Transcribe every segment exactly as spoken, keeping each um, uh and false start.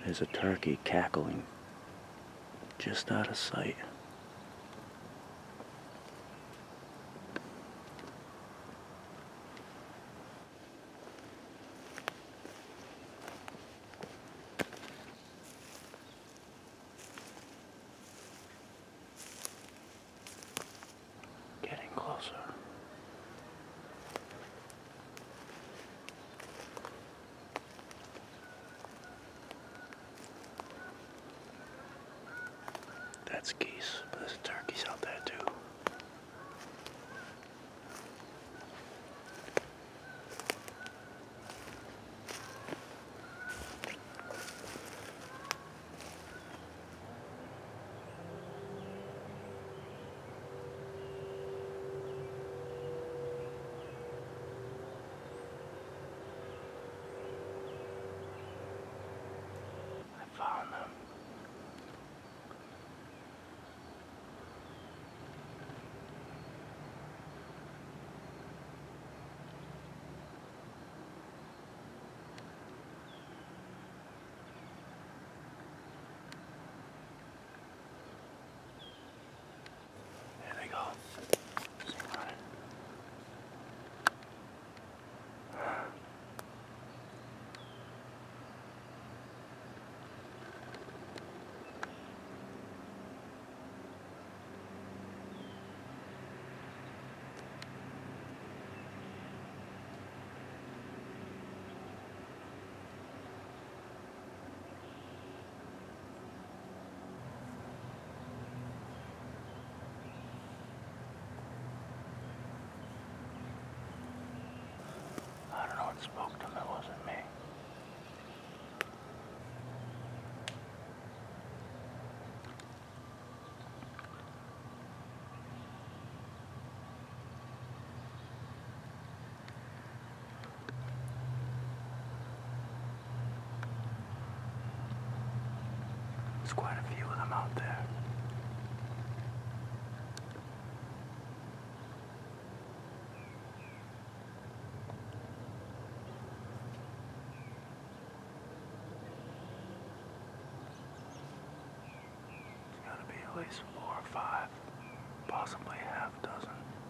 There's a turkey cackling just out of sight. Getting closer. That's geese, but there's turkeys out there too. I found them. There they go. See, running. I don't know what spoke to them, it wasn't me. There's quite a few of them out there. There's gotta be at least four or five, possibly a half dozen.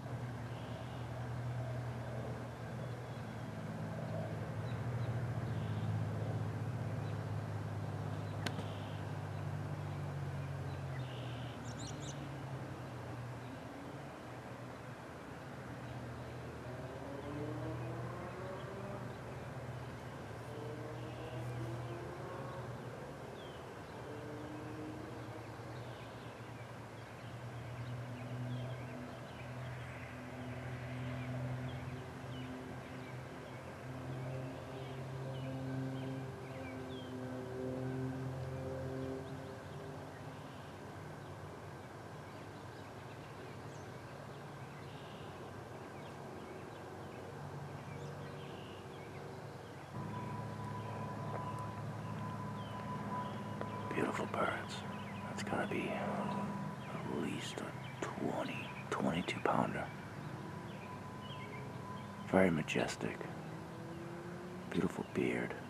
Beautiful birds. That's gotta be at least a twenty, twenty-two pounder. Very majestic. Beautiful beard.